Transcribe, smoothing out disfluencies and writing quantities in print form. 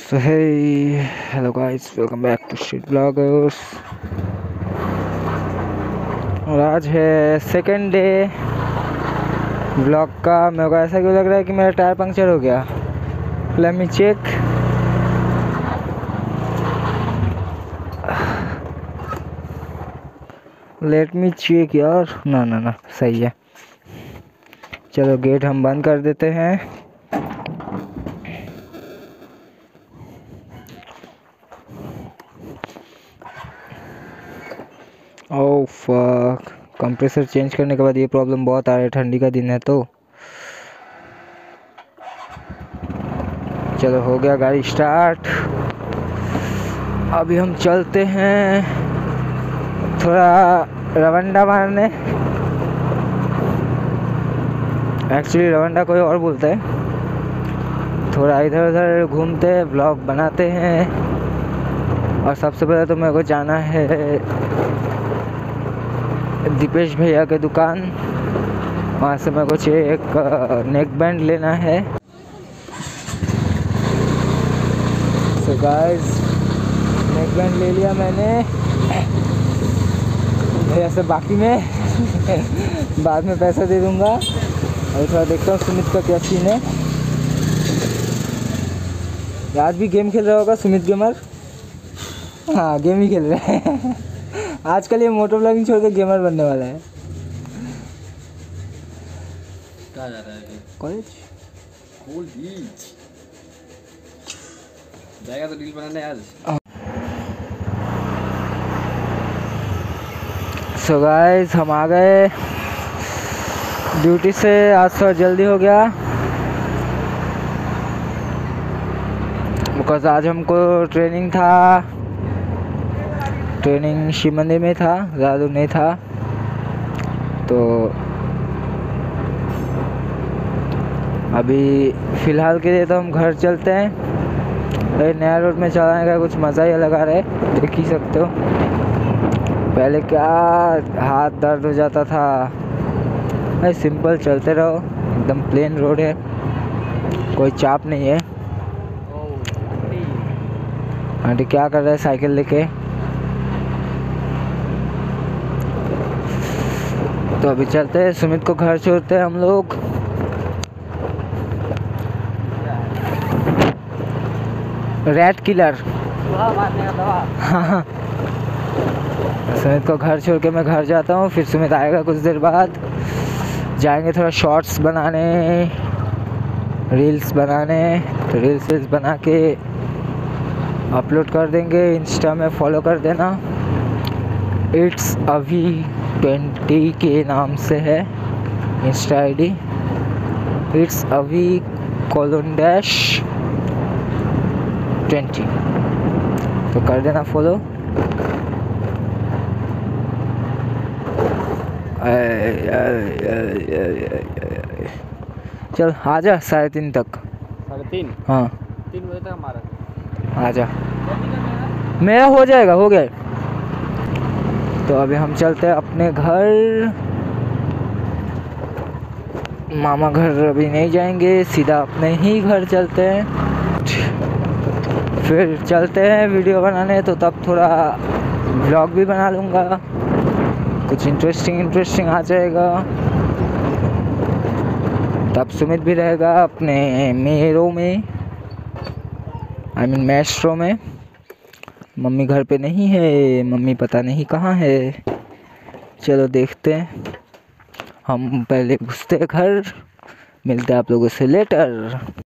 So hey, hello guys, welcome back to Street Bloggers। और आज है सेकेंड डे ब्लॉग का। मेरे को ऐसा क्यों लग रहा है कि मेरा टायर पंक्चर हो गया। Let me check. यार ना सही है। चलो गेट हम बंद कर देते हैं। ओह फक, कंप्रेसर चेंज करने के बाद ये प्रॉब्लम बहुत आ रही है। ठंडी का दिन है तो चलो हो गया गाड़ी स्टार्ट। अभी हम चलते हैं थोड़ा रवंडा मारने। एक्चुअली रवंडा कोई और बोलता है। थोड़ा इधर उधर घूमते हैं, ब्लॉग बनाते हैं। और सबसे पहले तो मेरे को जाना है दीपेश भैया के दुकान। वहाँ से मेरे को एक नेक बैंड लेना है। सो गाइस, नेक बैंड ले लिया मैंने भैया से। बाकी में बाद में पैसा दे दूंगा। और थोड़ा देखता हूँ सुमित का क्या सीन है। आज भी गेम खेल रहा होगा सुमित गेमर। हाँ, गेम ही खेल रहे हैं। आजकल ये मोटो ब्लॉगिंग छोड़ के गेमर बनने वाला है। कहाँ जा रहा है? कॉलेज जाएगा तो रील बनाने आज। सो गाइस, हम आ गए ड्यूटी से। आज थोड़ा जल्दी हो गया बिकॉज आज हमको ट्रेनिंग था। ट्रेनिंग शिव मंदिर में था, ज़्यादा दूर नहीं था। तो अभी फ़िलहाल के लिए तो हम घर चलते हैं। अरे नया रोड में चलाने का कुछ मज़ा ही अलग आ रहा है, देख ही सकते हो। पहले क्या हाथ दर्द हो जाता था। अरे सिंपल चलते रहो, एकदम प्लेन रोड है, कोई चाप नहीं है। आंटी क्या कर रहे हैं साइकिल लेके। तो अभी चलते हैं, सुमित को घर छोड़ते हैं हम लोग। Rat killer. हाँ, सुमित को घर छोड़ के मैं घर जाता हूँ। फिर सुमित आएगा कुछ देर बाद। जाएंगे थोड़ा शॉर्ट्स बनाने, रील्स बनाने। तो रील्स बना के अपलोड कर देंगे। इंस्टा में फॉलो कर देना। इट्स अभी 20 के नाम से है इंस्टा आईडी। इट्स अभी :-20। तो कर देना फॉलो। चल आजा 3:30 तक। 3:30? हाँ 3 बजे तक हमारा। आजा, मेरा हो जाएगा, हो गया। तो अभी हम चलते हैं अपने घर। मामा घर अभी नहीं जाएंगे, सीधा अपने ही घर चलते हैं। फिर चलते हैं वीडियो बनाने। तो तब थोड़ा व्लॉग भी बना लूँगा, कुछ इंटरेस्टिंग आ जाएगा। तब सुमित भी रहेगा अपने मेरों में, आई मीन मैस्ट्रो में। मम्मी घर पे नहीं है, मम्मी पता नहीं कहाँ है। चलो देखते हैं। हम पहले घुसते हैं घर, मिलते हैं आप लोगों से लेटर।